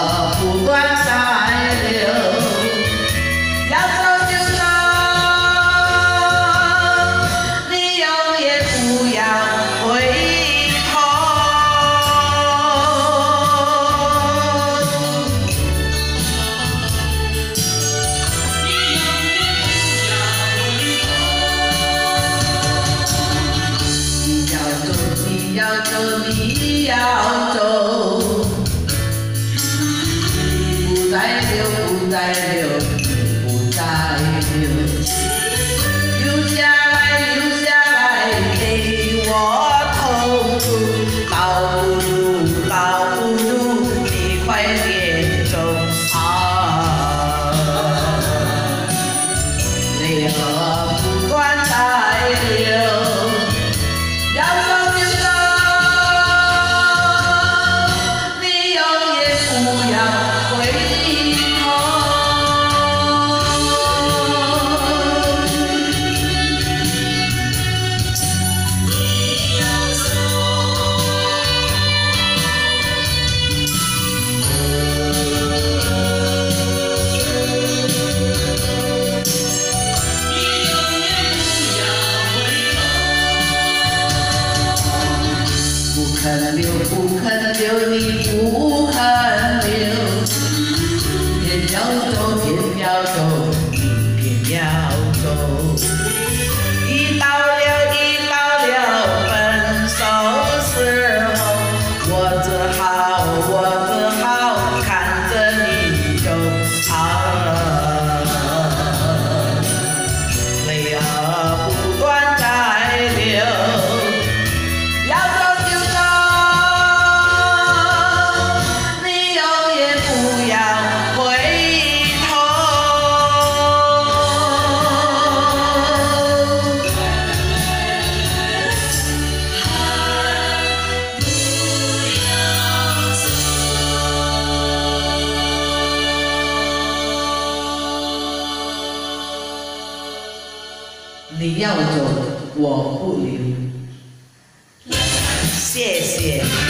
不管再留，要走就走，你永远不要回头。你要走，你要走。 不再留，不再留，不再留，留下来，留下来给我痛苦，倒不如，倒不如你快点走啊！留不管再留，要走就走，你永远不要回。 不肯留，不肯留，你不肯留，偏要走，偏要走，你偏要走。一到了分手时候，我只好看着你走啊，泪啊不断在流。 你要走，我不留。谢谢。